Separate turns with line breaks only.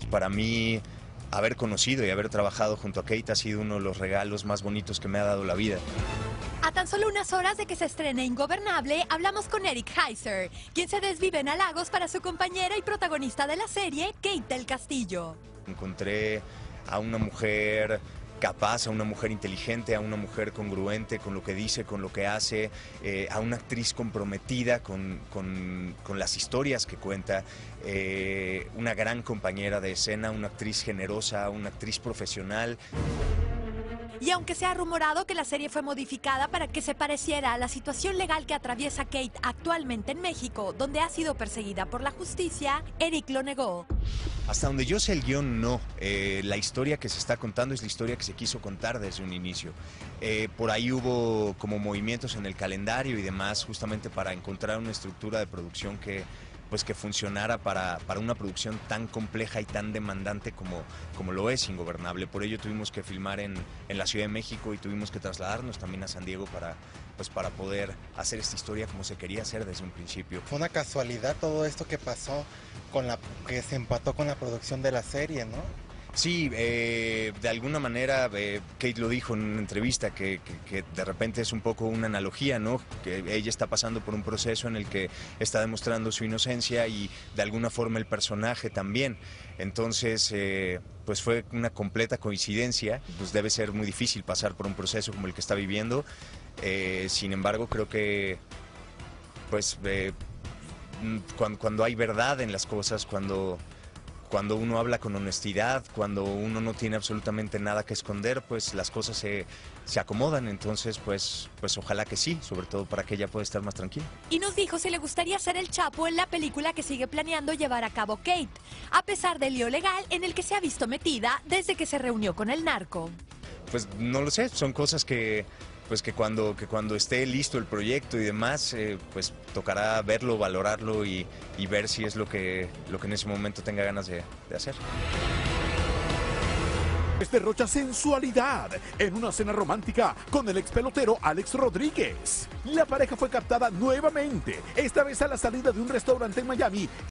para mí haber conocido y haber trabajado junto a Kate ha sido uno de los regalos más bonitos que me ha dado la vida.
A tan solo unas horas de que se estrene Ingobernable, hablamos con Eric Heiser, quien se desvive en halagos para su compañera y protagonista de la serie, Kate del Castillo.
Encontré a una mujer capaz, a una mujer inteligente, a una mujer congruente con lo que dice, con lo que hace, a una actriz comprometida con las historias que cuenta, una gran compañera de escena, una actriz generosa, una actriz profesional.
Y aunque se ha rumorado que la serie fue modificada para que se pareciera a la situación legal que atraviesa Kate actualmente en México, donde ha sido perseguida por la justicia, Eric lo negó.
Hasta donde yo sé el guión, no. La historia que se está contando es la historia que se quiso contar desde un inicio. Por ahí hubo como movimientos en el calendario y demás, justamente para encontrar una estructura de producción que funcionara para una producción tan compleja y tan demandante como lo es Ingobernable. Por ello tuvimos que filmar en la Ciudad de México y tuvimos que trasladarnos también a San Diego para poder hacer esta historia como se quería hacer desde un principio.
Fue una casualidad todo esto que pasó, que se empató con la producción de la serie, ¿no?
Sí, de alguna manera Kate lo dijo en una entrevista que de repente es un poco una analogía, ¿no? Que ella está pasando por un proceso en el que está demostrando su inocencia y de alguna forma el personaje también. Entonces, pues fue una completa coincidencia, pues debe ser muy difícil pasar por un proceso como el que está viviendo. Sin embargo, creo que pues cuando hay verdad en las cosas, cuando uno habla con honestidad, cuando uno no tiene absolutamente nada que esconder, pues las cosas se acomodan. Entonces, pues ojalá que sí, sobre todo para que ella pueda estar más tranquila.
Y nos dijo si le gustaría ser el Chapo en la película que sigue planeando llevar a cabo Kate, a pesar del lío legal en el que se ha visto metida desde que se reunió con el narco.
Pues no lo sé, son cosas que cuando esté listo el proyecto y demás, pues tocará verlo, valorarlo y ver si es lo que en ese momento tenga ganas de hacer.
Derrocha sensualidad en una cena romántica con el ex pelotero Alex Rodríguez. La pareja fue captada nuevamente, esta vez a la salida de un restaurante en Miami.